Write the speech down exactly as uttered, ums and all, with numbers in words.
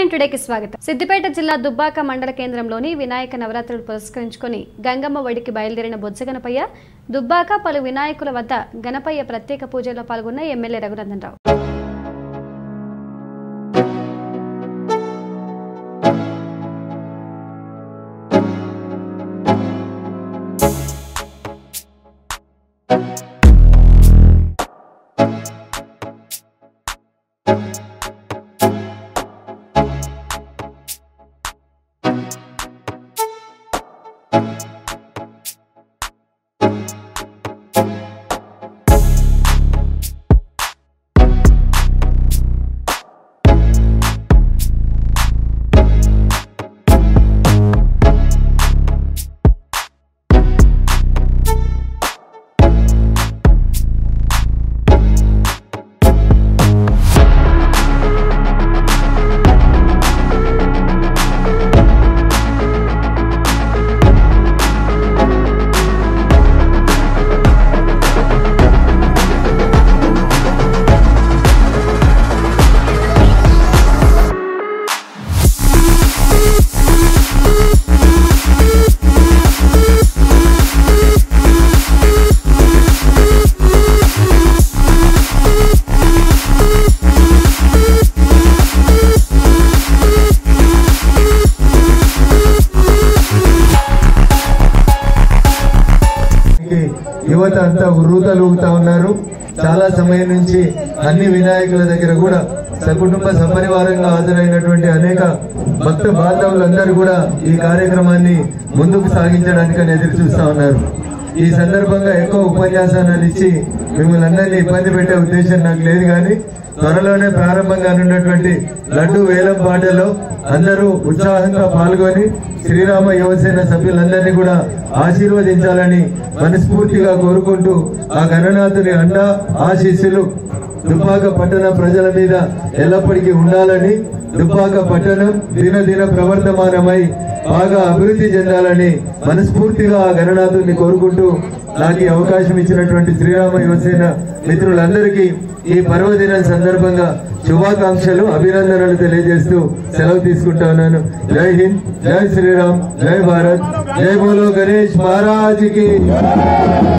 Nine టుడేకి స్వాగతం. సిద్దిపేట జిల్లా దుబ్బాక మండల కేంద్రంలోని వినాయక నవరాత్రులు పురస్కరించుకొని గంగమ్మ ఒడికి బయలుదేరిన బొజ్జ గణపయ్య దుబ్బాక పలు వినాయకుల వద్ద గణపయ్య ప్రత్యేక పూజల్లో పాల్గొన్న ఎమ్మెల్యే రఘునందన్ రావు. యువత అంతా ఉర్రూతలూగుతా ఉన్నారు. చాలా సమయం నుంచి అన్ని వినాయకుల దగ్గర కూడా సకుటుంబ సపరివారంగా హాజరైనటువంటి అనేక భక్త బాంధవులందరూ కూడా ఈ కార్యక్రమాన్ని ముందుకు సాగించడానికని ఎదురు చూస్తా ఉన్నారు. ఈ సందర్భంగా ఎక్కువ ఉపన్యాసాలు ఇచ్చి మిమ్మల్ని అందరినీ ఇబ్బంది పెట్టే ఉద్దేశం నాకు లేదు, కానీ త్వరలోనే ప్రారంభంగా ఉన్నటువంటి లడ్డు వేలం పాటలో అందరూ ఉత్సాహంగా పాల్గొని శ్రీరామ యువసేన సభ్యులందరినీ కూడా ఆశీర్వదించాలని మనస్ఫూర్తిగా కోరుకుంటూ ఆ గణనాథుని అండ ఆశీస్సులు దుబ్బాక పట్టణ ప్రజల మీద ఎల్లప్పటికీ ఉండాలని, దుబ్బాక పట్టణం దినదిన ప్రవర్తమానమై బాగా అభివృద్ధి చెందాలని మనస్ఫూర్తిగా ఆ గణనాథుని కోరుకుంటూ నాకు ఈ అవకాశం ఇచ్చినటువంటి శ్రీరామ యువసేన మిత్రులందరికీ ఈ పర్వదినం సందర్భంగా శుభాకాంక్షలు అభినందనలు తెలియజేస్తూ సెలవు తీసుకుంటా ఉన్నాను. జై హింద్, జై శ్రీరామ్, జై భారత్, జై బోలో గణేష్ మహారాజ్ కి.